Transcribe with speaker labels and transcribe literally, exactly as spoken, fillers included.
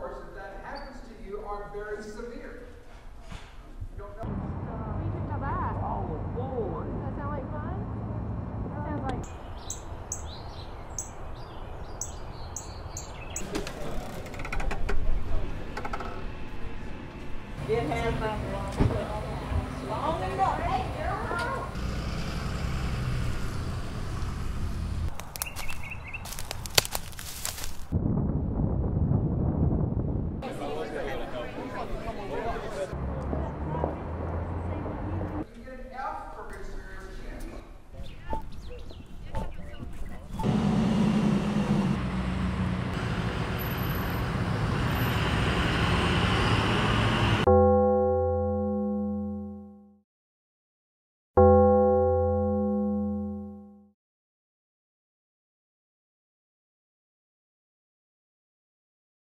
Speaker 1: course, if that happens to you, are very severe. You don't know.
Speaker 2: What do you think about that?
Speaker 1: Oh, whoa.
Speaker 2: Does that sound like fun? That sounds like...
Speaker 3: It has like